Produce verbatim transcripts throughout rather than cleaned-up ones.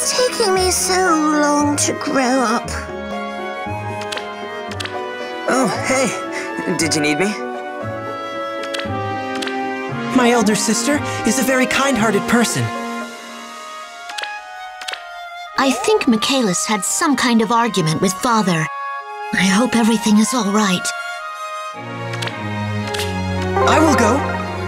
It's taking me so long to grow up. Oh, hey. Did you need me? My elder sister is a very kind-hearted person. I think Michaelis had some kind of argument with Father. I hope everything is all right. I will go.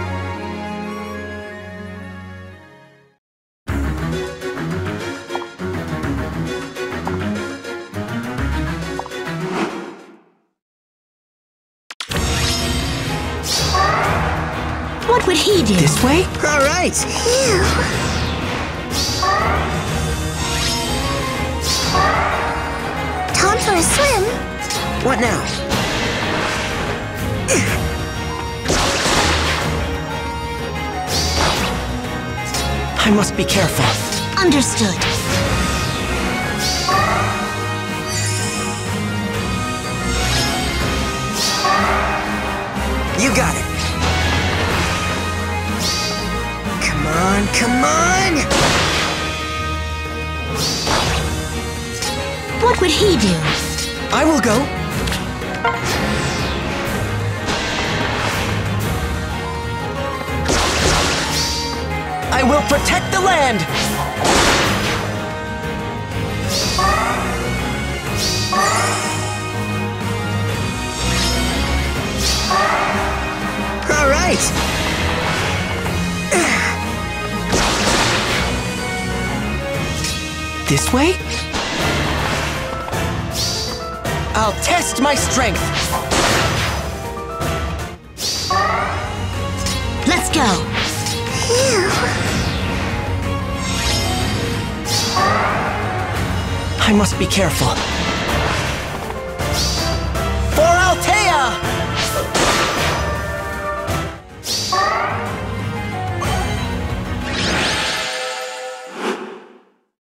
What would he do? This way? All right. Phew. Time for a swim. What now? I must be careful. Understood. You got it. Come on, come on! What would he do? I will go. I will protect the land! All right! This way? I'll test my strength! Let's go. Phew. I must be careful.